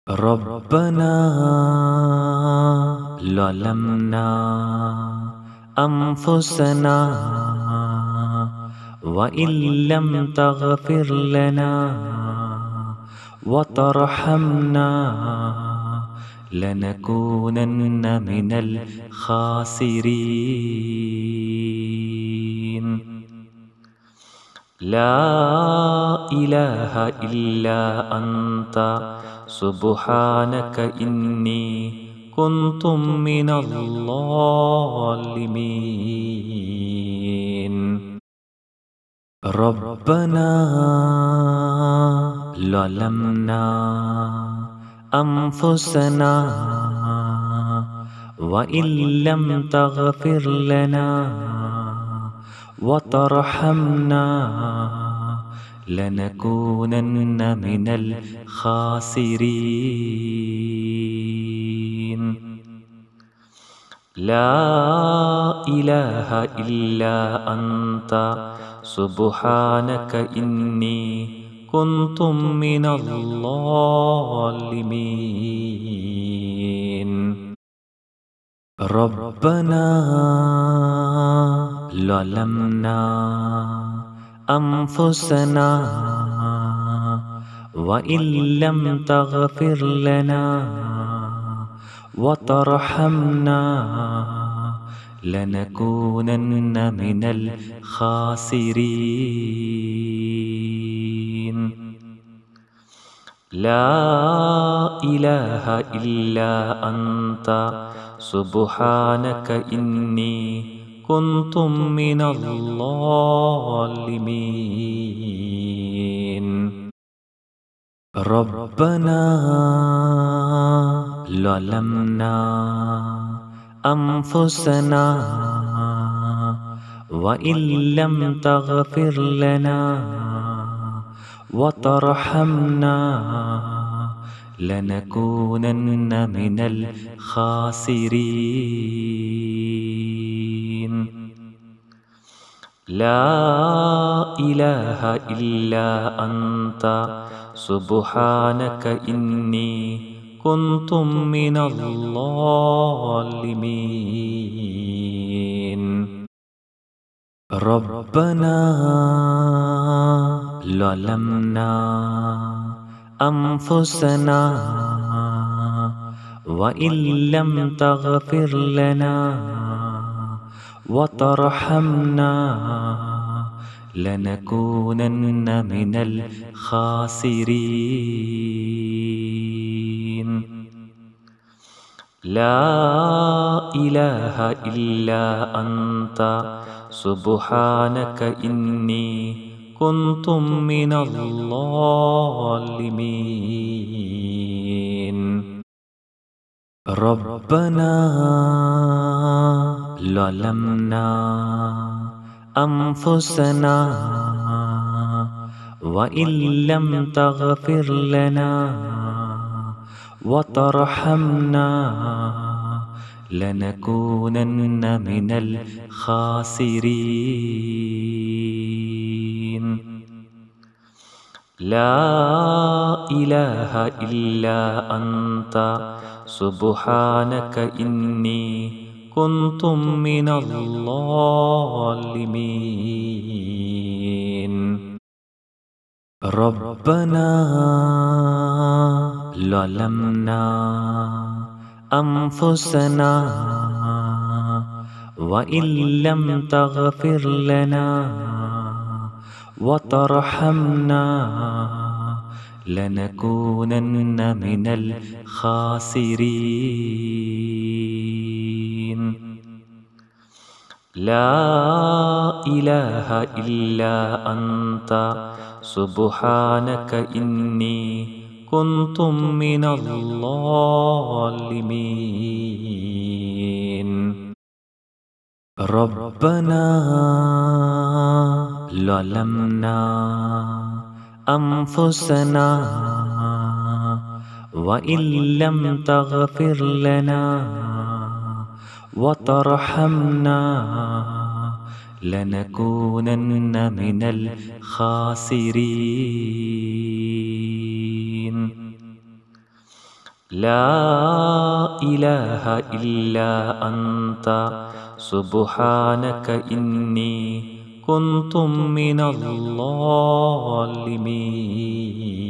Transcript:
ربنا ظلمنا أنفسنا وإن لم تغفر لنا وترحمنا لنكونن من الخاسرين. لا إله إلا أنت سبحانك إني كنت من الظالمين. ربنا ظلمنا أنفسنا وإن لم تغفر لنا وترحمنا لنكونن من الخاسرين. لا إله إلا أنت سبحانك إني كنت من الظالمين. ربنا ظلمنا أنفسنا وإن لم تغفر لنا وترحمنا لنكونن من الخاسرين. لا إله إلا أنت سبحانك إني كنت من الظالمين. ربنا ظلمنا أنفسنا وإن لم تغفر لنا وترحمنا لنكونن من الخاسرين. لا إله إلا أنت سبحانك إني كنت من الظالمين. ربنا ظلمنا أنفسنا وإن لم تغفر لنا وترحمنا لنكونن من الخاسرين. لا إله إلا أنت سبحانك إني كنت من الظالمين. ربنا ظلمنا أنفسنا وإن لم تغفر لنا وترحمنا لنكونن من الخاسرين. لا إله إلا أنت سبحانك إني كنت من الظالمين. ربنا ظلمنا أنفسنا وإن لم تغفر لنا وترحمنا لنكونن من الخاسرين. لا إله إلا أنت سبحانك إني كنت من الظالمين. ربنا ظلمنا أنفسنا وإن لم تغفر لنا وترحمنا لنكونن من الخاسرين. لا إله إلا أنت سبحانك إني كنت من الظالمين.